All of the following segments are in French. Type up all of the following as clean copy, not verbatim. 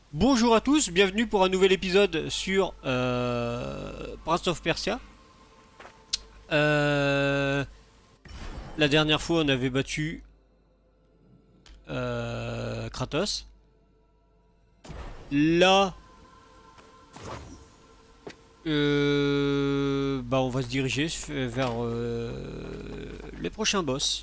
Bonjour à tous, bienvenue pour un nouvel épisode sur Prince of Persia. Euh, la dernière fois, on avait battu Kratos. Là, on va se diriger vers les prochains boss.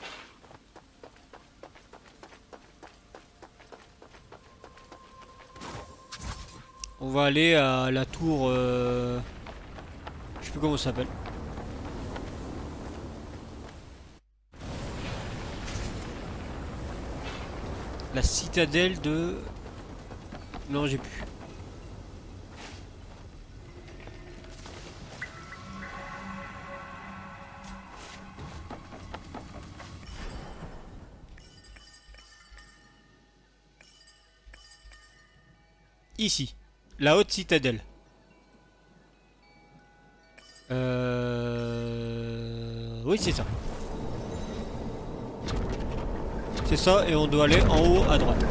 On va aller à la tour, je sais plus comment ça s'appelle. La citadelle de... Non, j'ai plus. Ici, la haute citadelle. Oui, c'est ça. C'est ça, et on doit aller en haut à droite.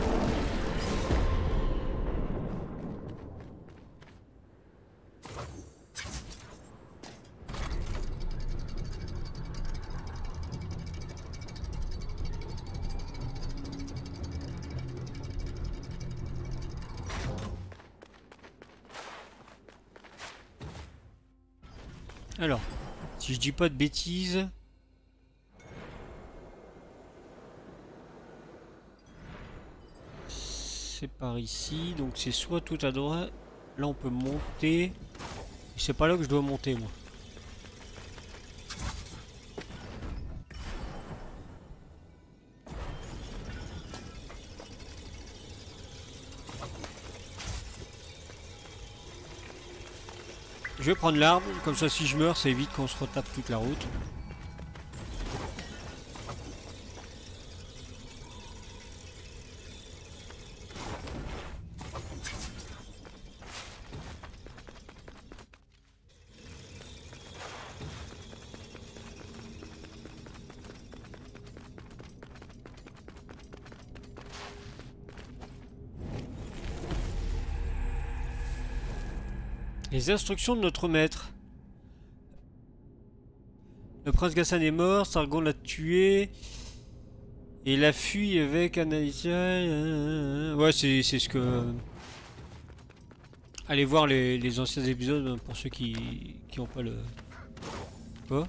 Alors, si je dis pas de bêtises... C'est par ici, donc c'est soit tout à droite... Là on peut monter... C'est pas là que je dois monter moi. Je vais prendre l'arbre, comme ça si je meurs ça évite qu'on se retape toute la route. Les instructions de notre maître. Le prince Ghassan est mort, Sargon l'a tué. Et il a fui avec Anaïsia. Ouais, c'est ce que... Allez voir les anciens épisodes pour ceux qui ont pas le... Quoi?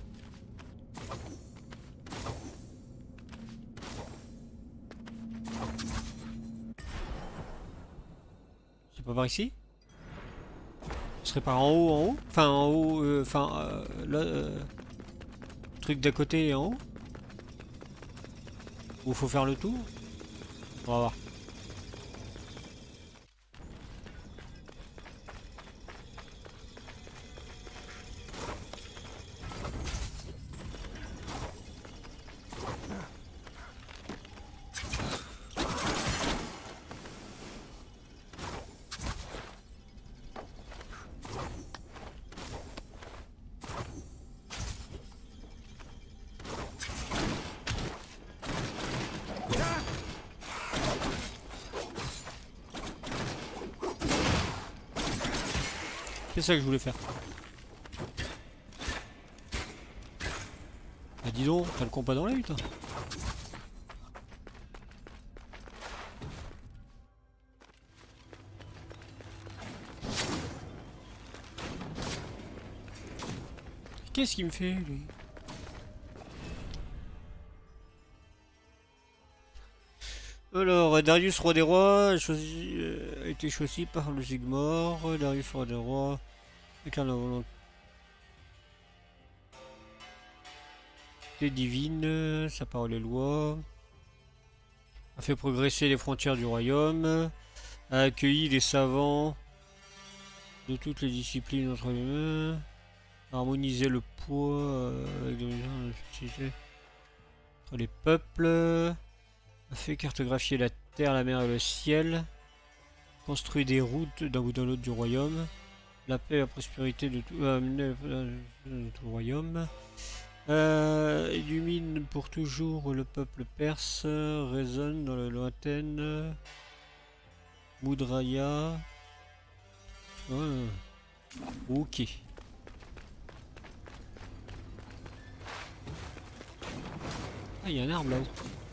C'est pas par ici? Ce serait par en haut? Enfin, en haut, là, truc d'à côté et en haut? Ou faut faire le tour? On va voir. C'est ça que je voulais faire. Bah dis donc, t'as le compas dans l'œil toi. Qu'est-ce qu'il me fait lui? Alors, Darius, roi des rois, a été choisi par le Sigmar. Darius, roi des rois, incarne la volonté divine, sa parole est loi, a fait progresser les frontières du royaume, a accueilli les savants de toutes les disciplines entre les mains, a harmonisé le poids avec la société entre les peuples, a fait cartographier la terre, la mer et le ciel, construit des routes d'un bout à l'autre du royaume, la paix et la prospérité de tout, de tout le royaume. Illumine pour toujours le peuple perse, résonne dans la lointaine. Moudraya. Ouais. Ok. Ah, il y a un arbre là-haut.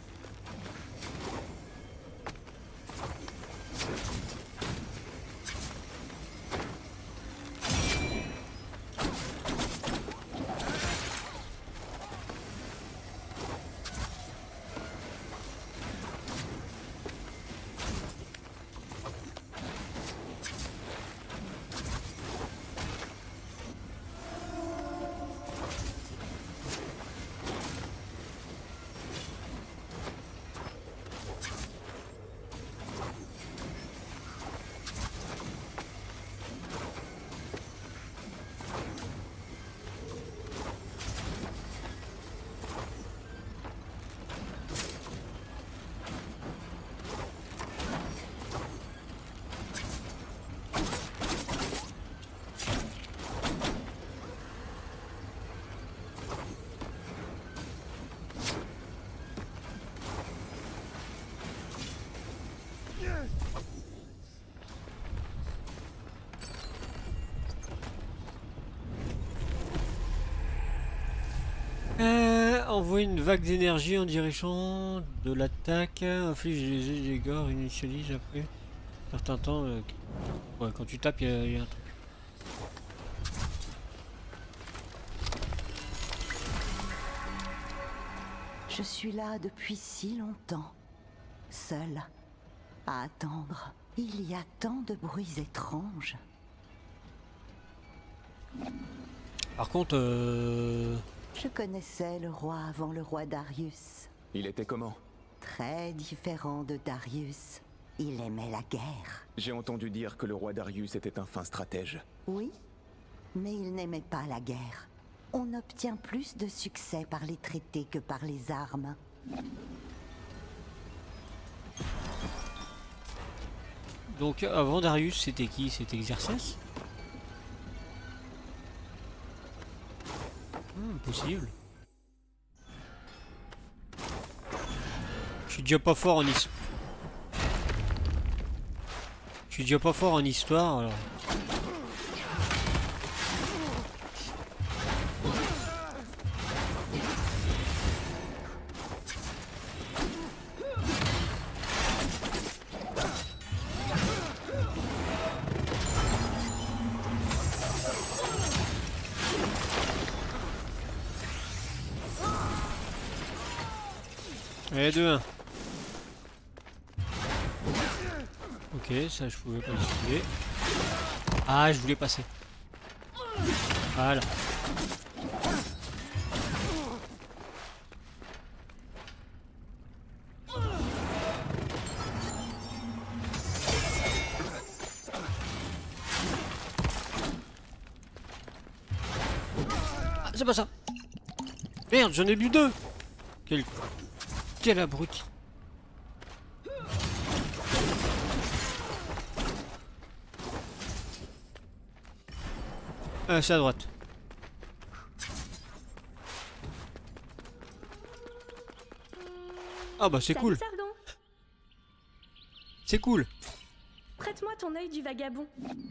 Envoie une vague d'énergie en direction de l'attaque, inflige des dégâts, initialise après un certain temps. Ouais, quand tu tapes, il y a un truc. Je suis là depuis si longtemps, seule, à attendre. Il y a tant de bruits étranges. Par contre, Je connaissais le roi avant le roi Darius. Il était comment? Très différent de Darius. Il aimait la guerre. J'ai entendu dire que le roi Darius était un fin stratège. Oui, mais il n'aimait pas la guerre. On obtient plus de succès par les traités que par les armes. donc avant Darius, c'était qui? C'était Xerxès? Possible. Je suis déjà pas fort en histoire. Je suis déjà pas fort en histoire alors. Allez, 2-1. Ok, ça je pouvais pas esquiver. Ah, je voulais passer. Voilà. Ah, c'est pas ça. Merde, j'en ai bu 2. Quel abruti. C'est à droite. Ah bah c'est cool. Sargon. C'est cool. Prête-moi ton œil du vagabond.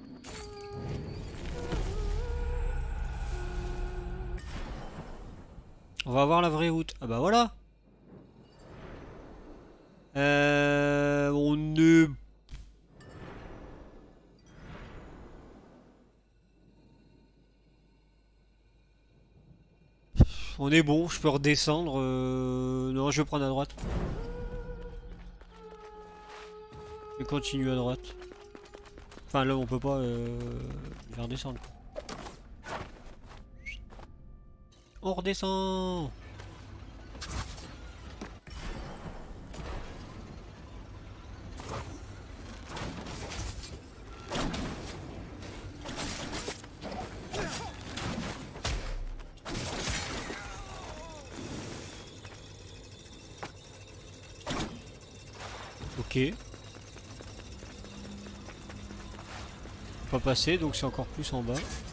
On va voir la vraie route. Ah bah voilà. On est... On est bon, je peux redescendre. Non, je vais prendre à droite. Je vais continuer à droite. Enfin là on peut pas... Je vais redescendre. On redescend. Ok. Pas passer, donc c'est encore plus en bas.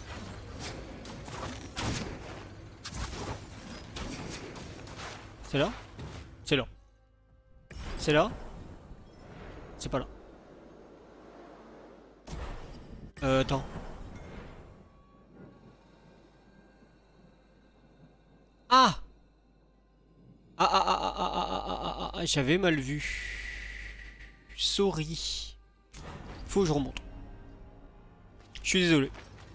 C'est là? C'est là. C'est là? C'est pas là. Attends. Ah! J'avais mal vu. Sorry. Faut que je remonte. Je suis désolé.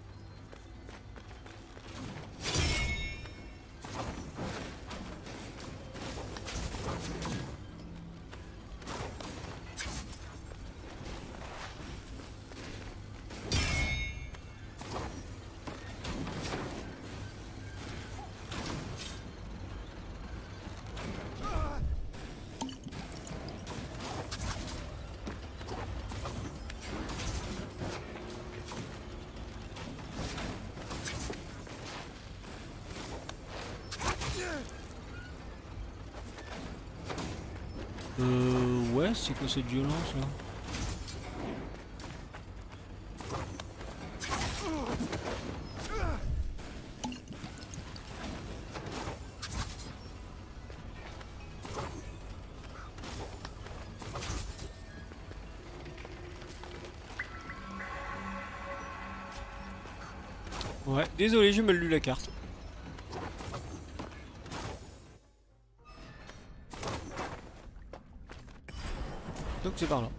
Ouais, c'est quoi cette violence là? Ouais, désolé, j'ai mal lu la carte. Donc c'est par là.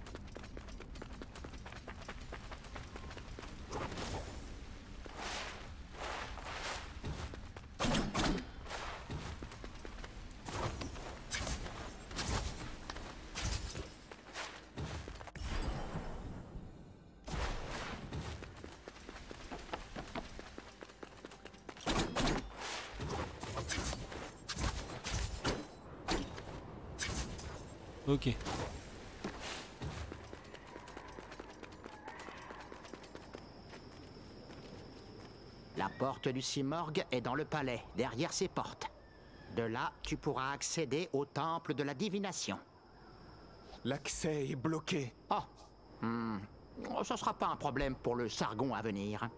Ok. La porte du Simorgue est dans le palais, derrière ces portes. De là, tu pourras accéder au temple de la divination. L'accès est bloqué. Oh, ce sera pas un problème pour le Sargon à venir.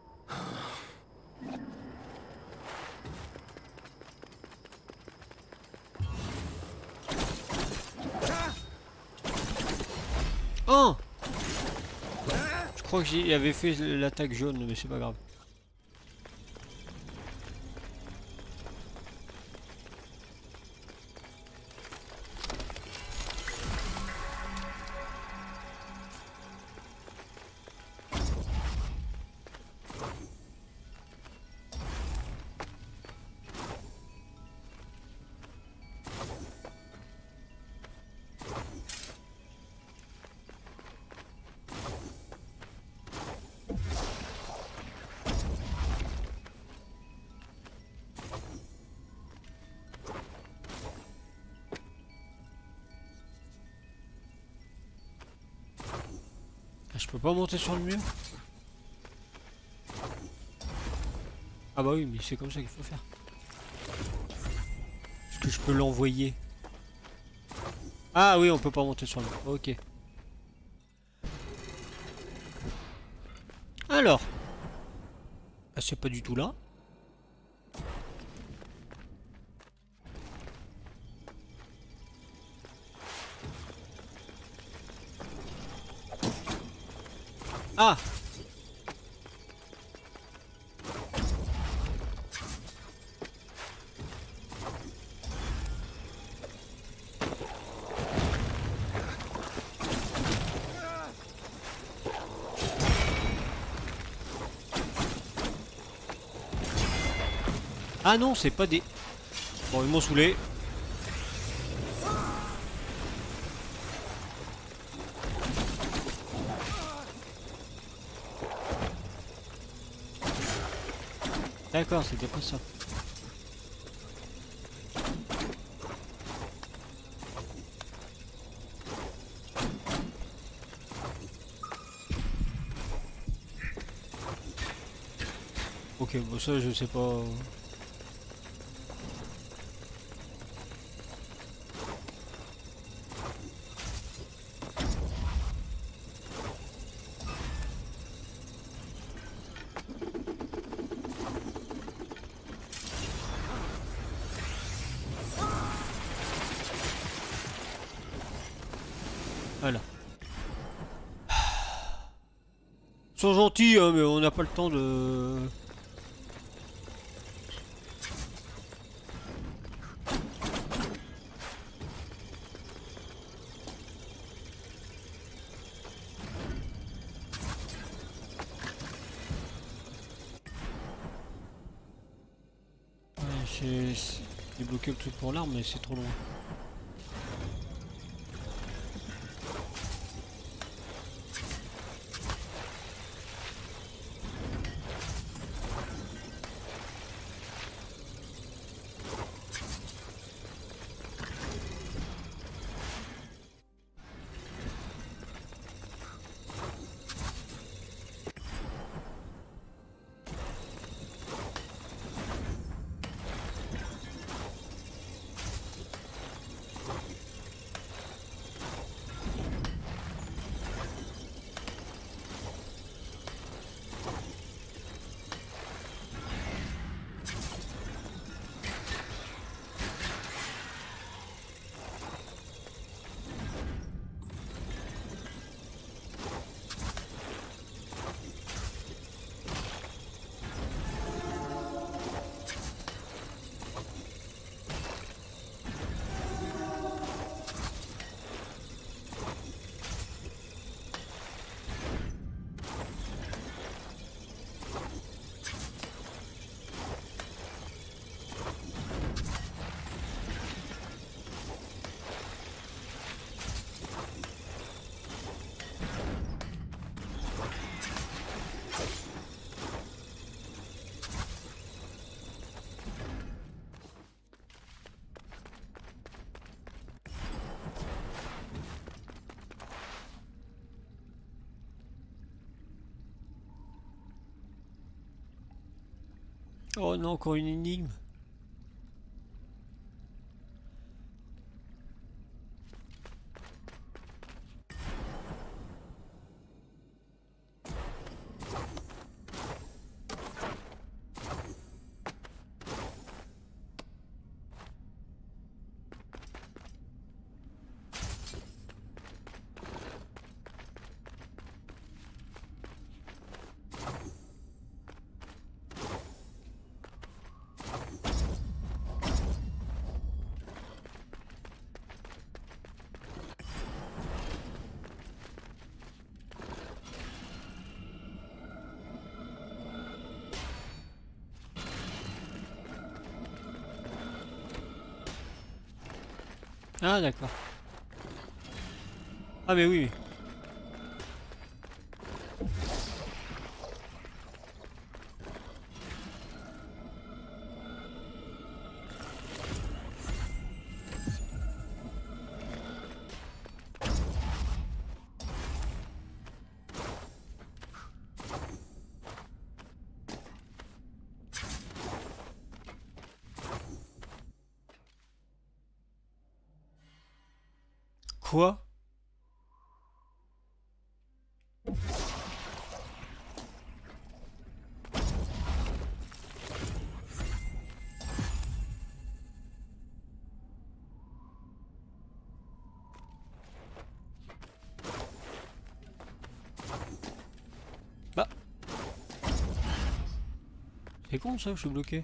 Oh! Je crois que j'y avais fait l'attaque jaune, mais c'est pas grave. Je peux pas monter sur le mur? Ah bah oui, mais c'est comme ça qu'il faut faire. Est-ce que je peux l'envoyer? Ah oui, on peut pas monter sur le mur. Ok. Alors. Ah, c'est pas du tout là. Ah! Ah non, c'est pas des... Bon, ils m'ont saoulé. D'accord, c'était pas ça. Ok, bon ça je sais pas... Voilà. Ils sont gentils, hein, mais on n'a pas le temps de... J'ai bloqué le truc pour l'arme, mais c'est trop loin. Oh non, encore une énigme. Ah d'accord. Ah mais oui. Quoi? Bah. C'est con ça, je suis bloqué.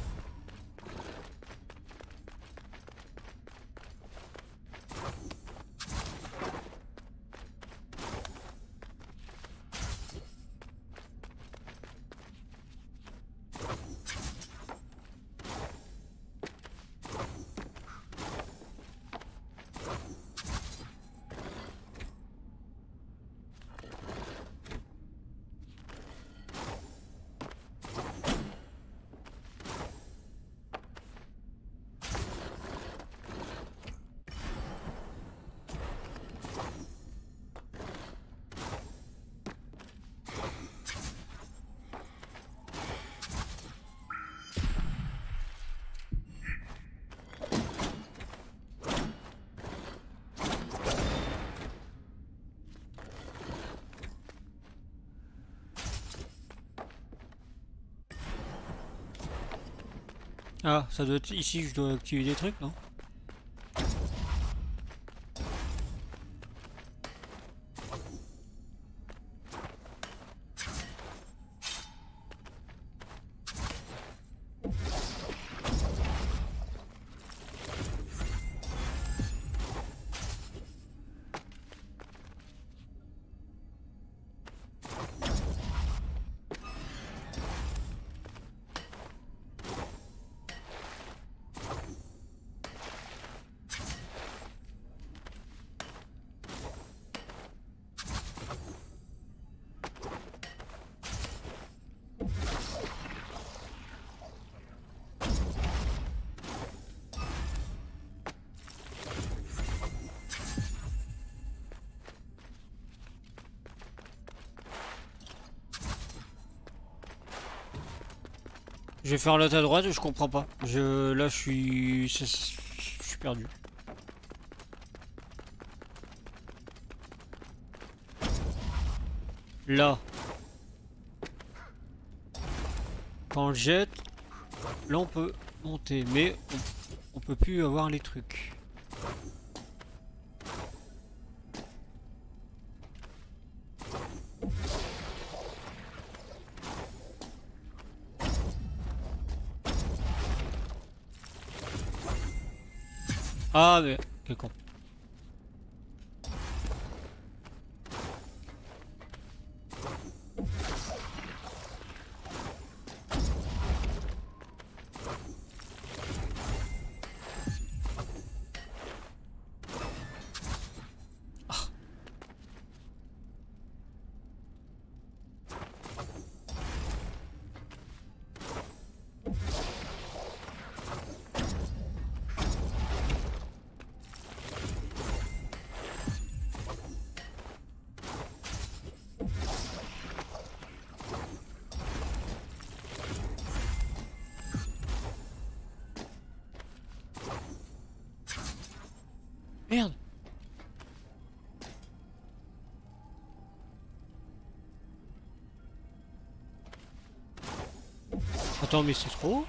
Ah, ça doit être ici que je dois activer des trucs, non? Je vais faire l'autre à droite, je comprends pas. Là, je suis perdu. Là. Quand on le jette, là on peut monter, mais on peut plus avoir les trucs. Ah mais quel con. Merde. Attends, mais c'est trop haut.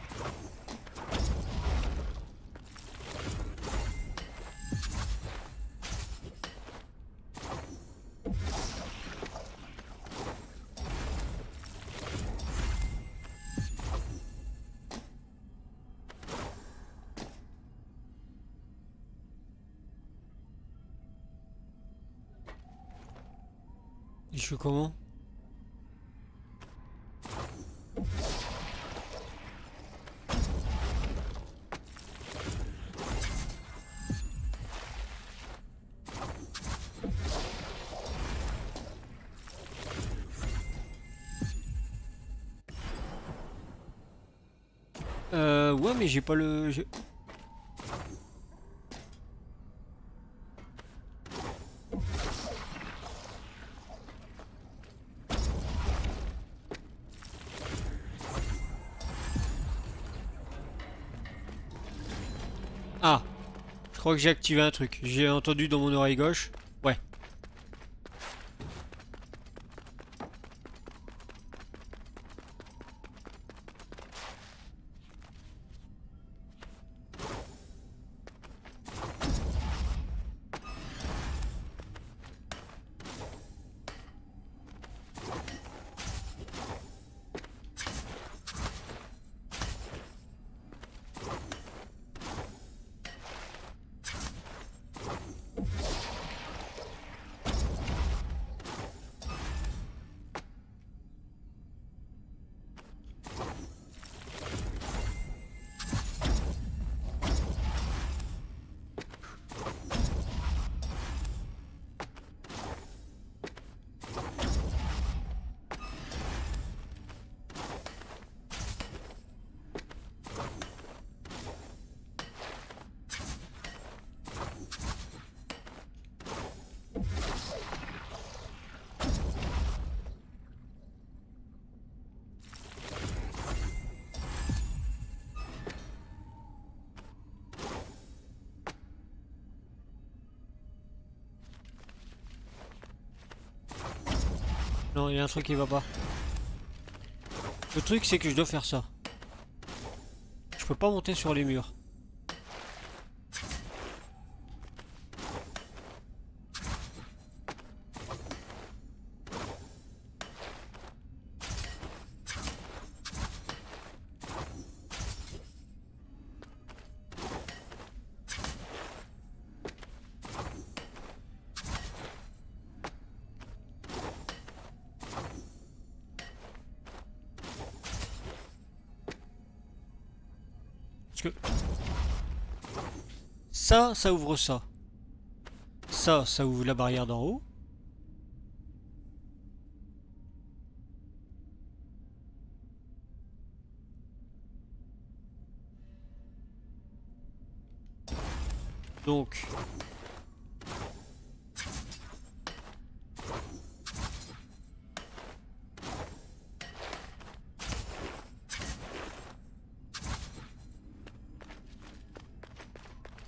Je fais comment? Ouais, mais j'ai pas le... Ah, je crois que j'ai activé un truc. J'ai entendu dans mon oreille gauche. Ouais. Non, il y a un truc qui va pas. Le truc, c'est que je dois faire ça. Je peux pas monter sur les murs. Parce que ça ouvre ça. Ça ouvre la barrière d'en haut. Donc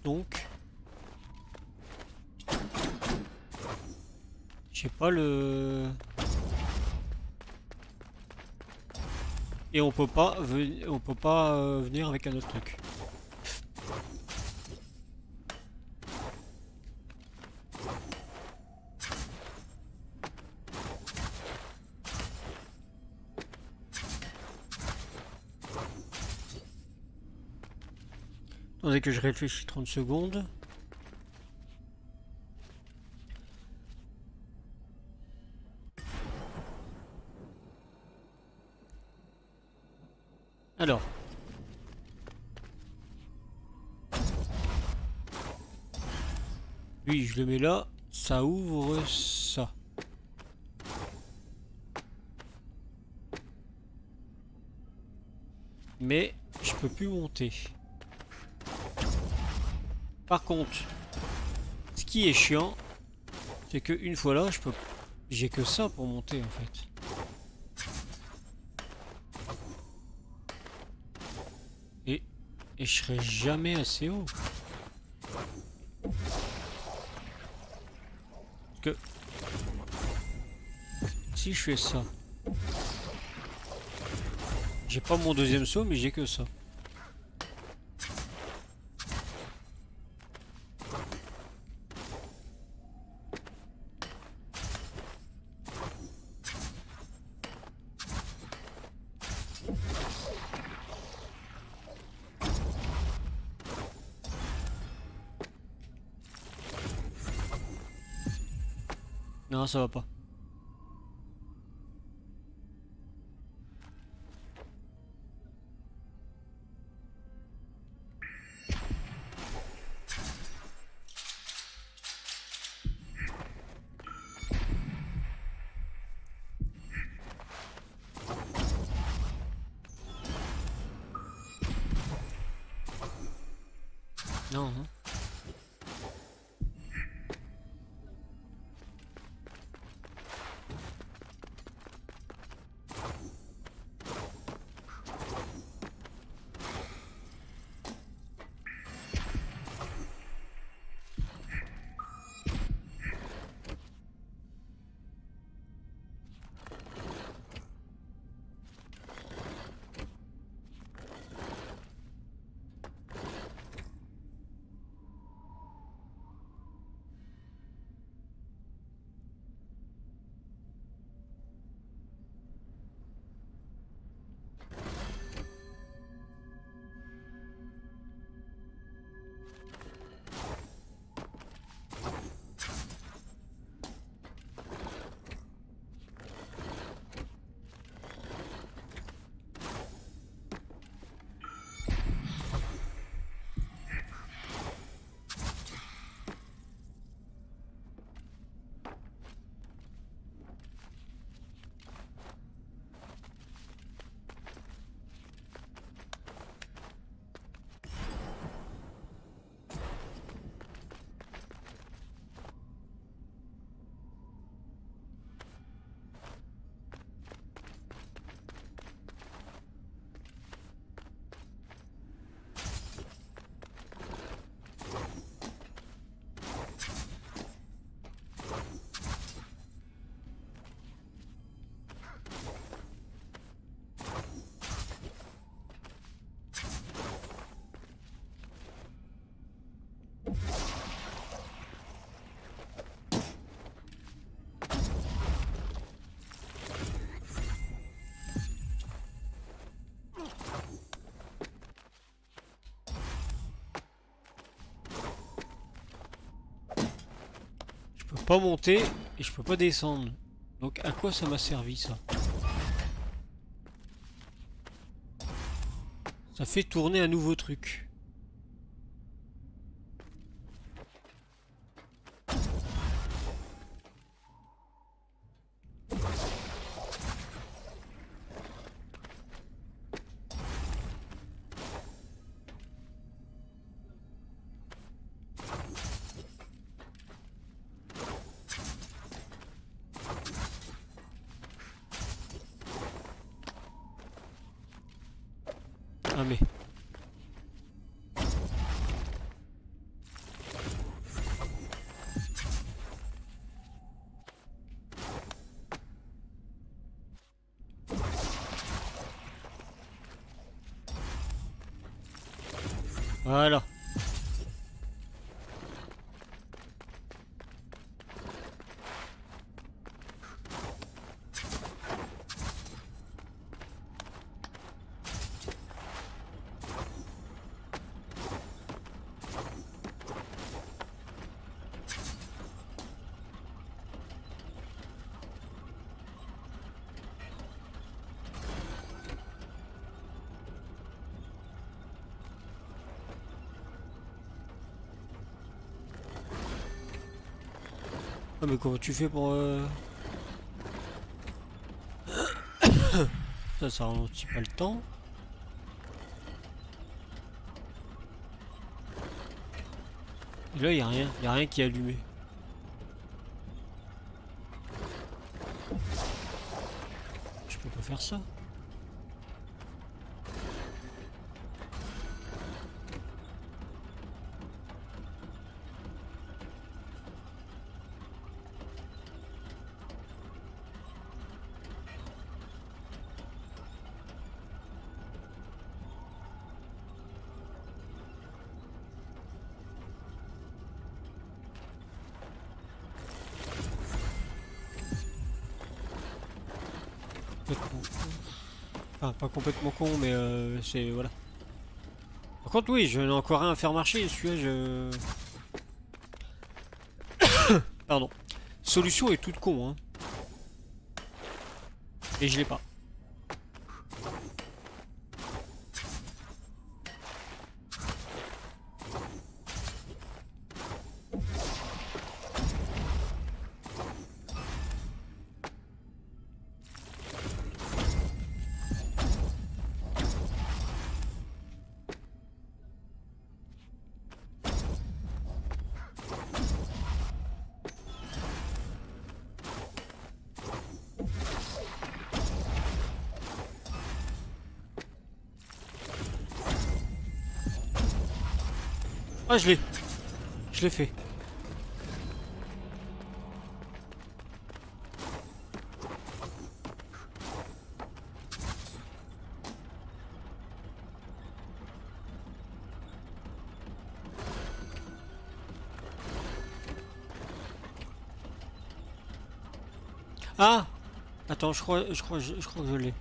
donc. J'ai pas le... Et on peut pas venir avec un autre truc. Attendez que je réfléchisse 30 secondes. Alors. Lui, je le mets là. Ça ouvre ça. Mais je peux plus monter. Par contre, ce qui est chiant, c'est que une fois là, j'ai que ça pour monter en fait. Et je serai jamais assez haut. Parce que si je fais ça, j'ai pas mon deuxième saut, mais j'ai que ça. Non, ça va pas. Non, hein. Je peux pas monter et je peux pas descendre. Donc à quoi ça m'a servi ça? Ça fait tourner un nouveau truc. Ah mais... Voilà. Ah mais comment tu fais pour... Ça ralentit pas le temps. Et là, il y a rien qui est allumé. Je peux pas faire ça. Complètement con. Enfin, pas complètement con, mais c'est... Voilà. Par contre, oui, j'en ai encore un à faire marcher. Celui-là, je... Pardon. Solution est toute con, hein. Et je l'ai pas. Ah, je l'ai fait. Ah! Attends, je crois que je l'ai.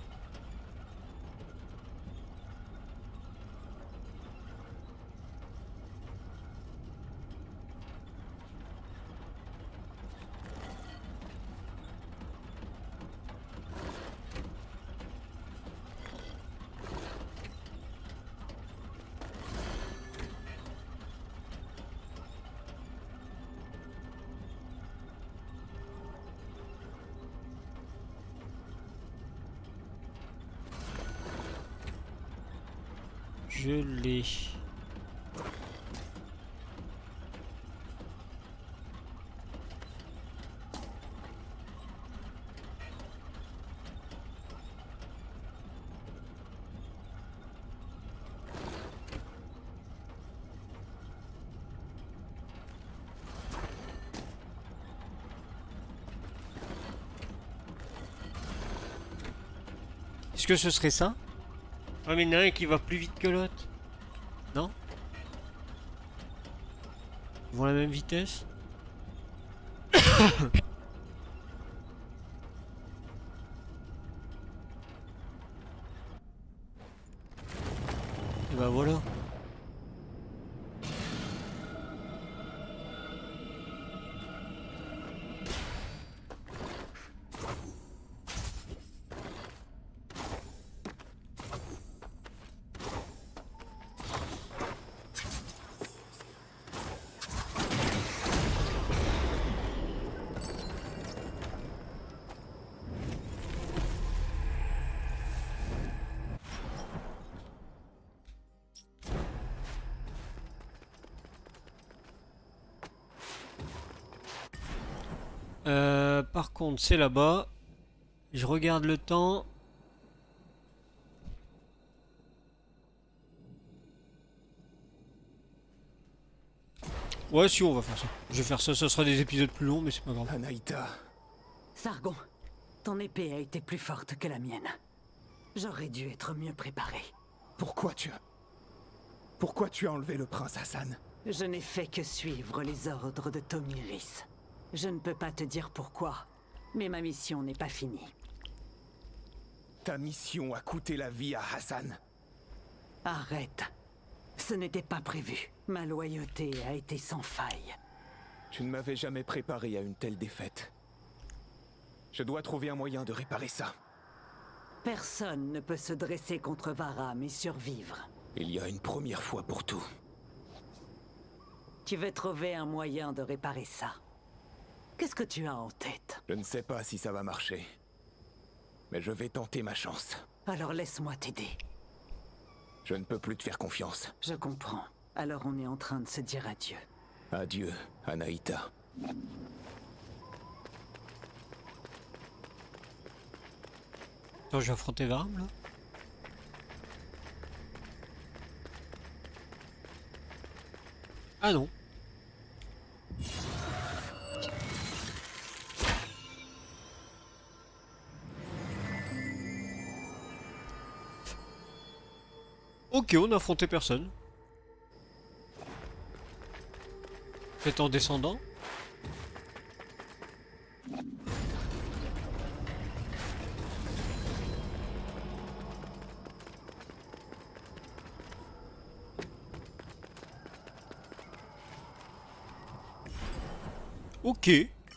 Je l'ai. Est-ce que ce serait ça? Ah mais il y en a un qui va plus vite que l'autre. Non? Ils vont à la même vitesse? Et bah voilà. Par contre, c'est là-bas. Je regarde le temps. Ouais, si, on va faire ça. Je vais faire ça, ça sera des épisodes plus longs, mais c'est pas grave. Anaïta. Sargon, ton épée a été plus forte que la mienne. J'aurais dû être mieux préparé. Pourquoi tu as... Pourquoi tu as enlevé le prince Hassan? Je n'ai fait que suivre les ordres de Tomiris. Je ne peux pas te dire pourquoi, mais ma mission n'est pas finie. Ta mission a coûté la vie à Hassan. Arrête. Ce n'était pas prévu. Ma loyauté a été sans faille. Tu ne m'avais jamais préparé à une telle défaite. Je dois trouver un moyen de réparer ça. Personne ne peut se dresser contre Varam et survivre. Il y a une première fois pour tout. Tu veux trouver un moyen de réparer ça. Qu'est-ce que tu as en tête? Je ne sais pas si ça va marcher. Mais je vais tenter ma chance. Alors laisse-moi t'aider. Je ne peux plus te faire confiance. Je comprends. Alors on est en train de se dire adieu. Adieu, Anaïta. Attends, je vais affronter Varam là. Ah non. Ok, on a affronté personne. Peut-être en descendant. Ok.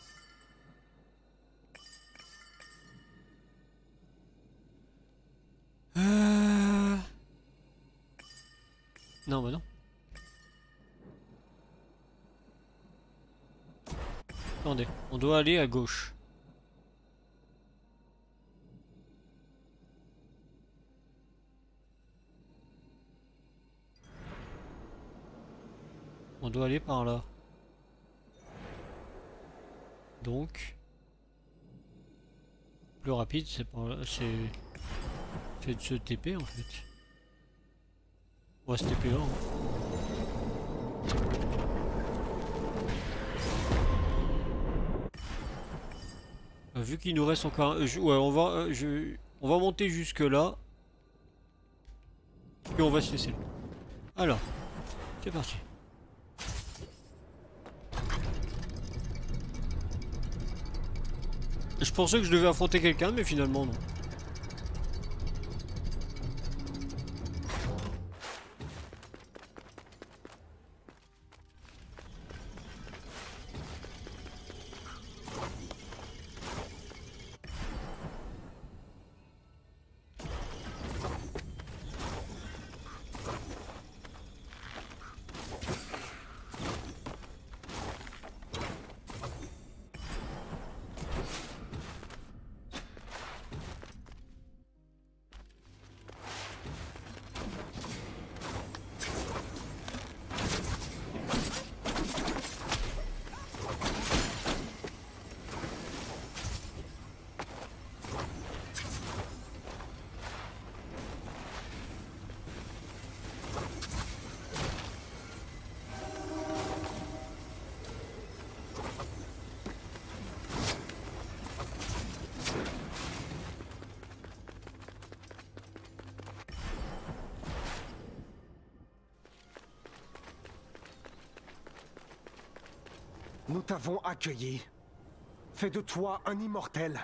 Non, bah non. Attendez, on doit aller à gauche. On doit aller par là. Donc, plus rapide, c'est par là, c'est de se TP en fait. On va se TP là. Vu qu'il nous reste encore, ouais, on va monter jusque là. Puis on va se laisser. Alors, c'est parti. Je pensais que je devais affronter quelqu'un, mais finalement non. Nous t'avons accueilli, fait de toi un immortel.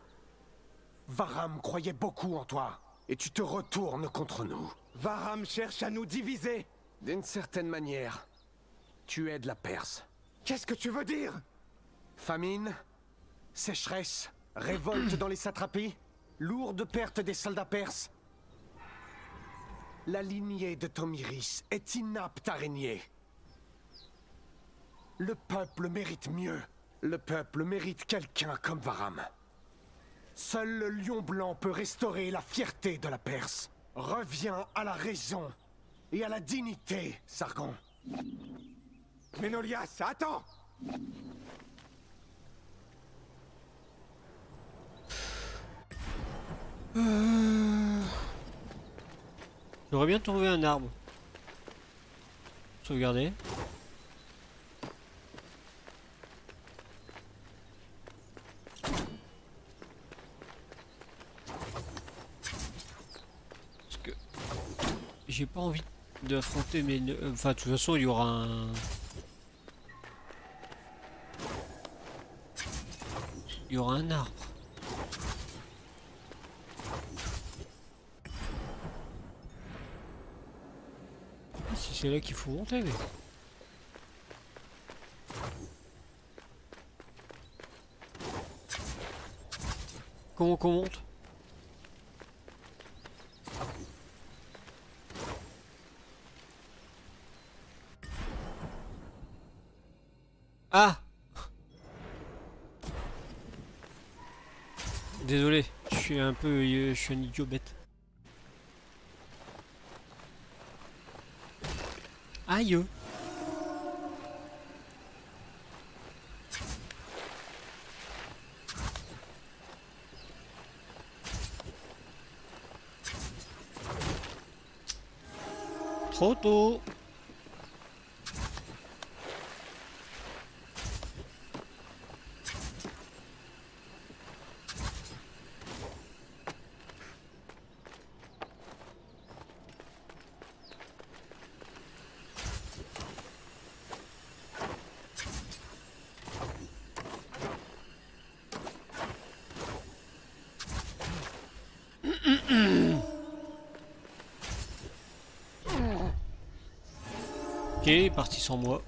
Varam croyait beaucoup en toi, et tu te retournes contre nous. Varam cherche à nous diviser. D'une certaine manière, tu aides la Perse. Qu'est-ce que tu veux dire? Famine, sécheresse, révolte dans les satrapies, lourde perte des soldats perses. La lignée de Tomiris est inapte à régner. Le peuple mérite mieux. Le peuple mérite quelqu'un comme Varam. Seul le lion blanc peut restaurer la fierté de la Perse. Reviens à la raison et à la dignité, Sargon. Ménolias, attends! J'aurais bien trouvé un arbre. Sauvegarder. Parce que j'ai pas envie de d'affronter, mais enfin, de toute façon, il y aura un. Il y aura un arbre. Si c'est là qu'il faut monter, mais. Comment qu'on monte? Ah! Désolé, je suis un peu, je suis un idiot bête. Aïe! Trop tôt! Ok, il est parti sans moi.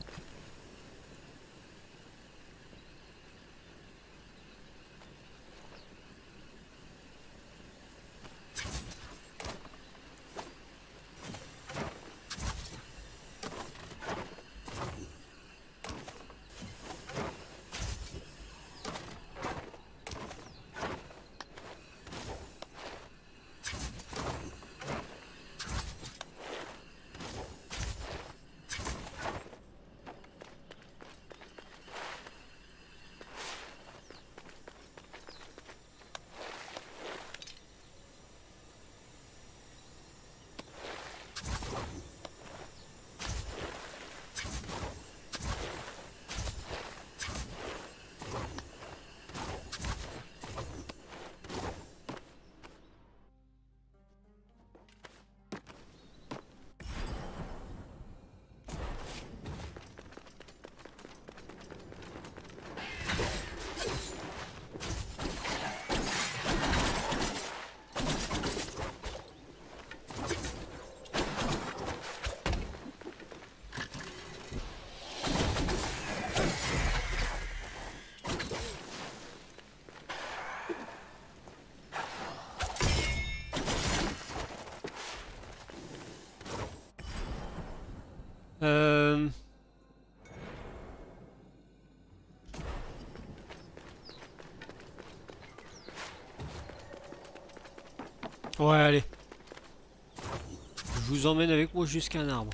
Ouais, allez. Je vous emmène avec moi jusqu'à un arbre.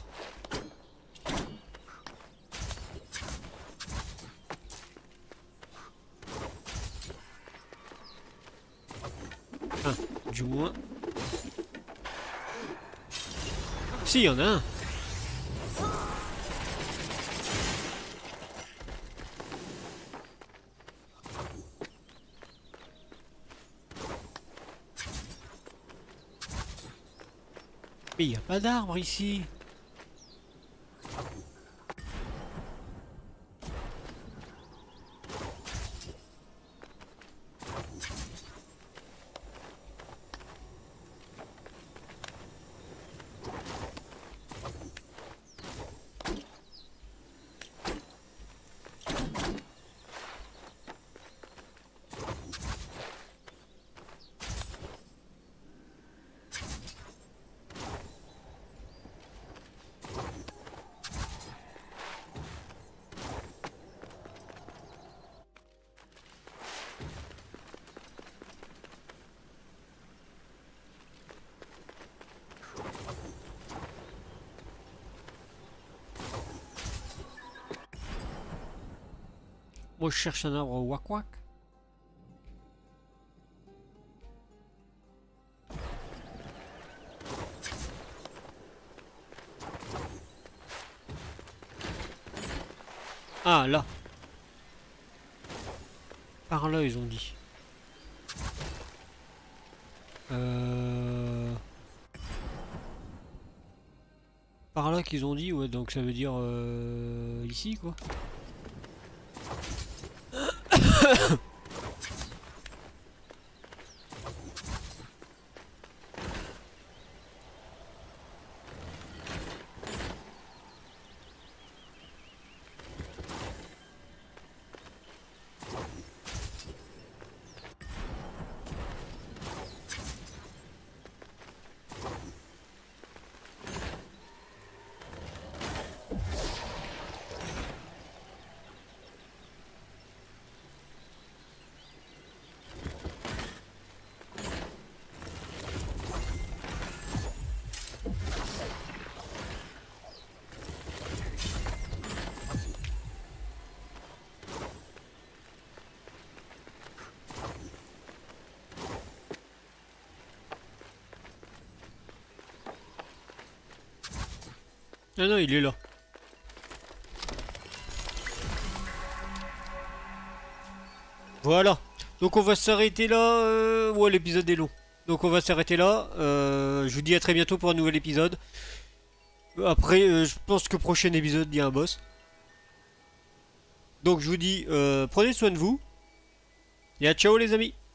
Enfin, du moins. Si, il y en a un. Mais il n'y a pas d'arbre ici. Moi je cherche un arbre wak-wak. Ah là. Par là ils ont dit. par là qu'ils ont dit, ouais, donc ça veut dire ici quoi. Ah non, il est là. Voilà. Donc on va s'arrêter là. Ouais, l'épisode est long. Donc on va s'arrêter là. Je vous dis à très bientôt pour un nouvel épisode. Après, je pense que prochain épisode, il y a un boss. Donc je vous dis, prenez soin de vous. Et à ciao les amis.